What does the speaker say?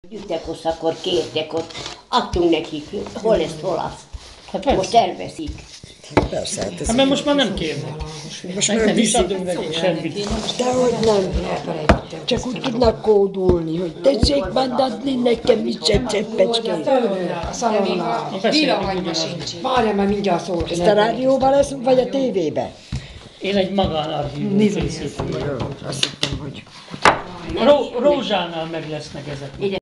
Jöttek osz, akkor kértek ott, adtunk nekik, hol ezt, hol azt. Hát Most elveszik. Persze, hát ez... Hát mert most már nem kérnek. Most Meg már nem is viszik. adunk neki semmit. Dehogy nem. Csak úgy tudnak kódulni, hogy tessék mandadni nekem is egy cseppecskét. A szalonnál. Villahagyma sincs. Várjál, már mindjárt szólok. Ezt a rádióban lesz, vagy a tévében? Én egy magánarchívum készítem. Azt hittem, hogy... Rózsánál meg lesznek ezek.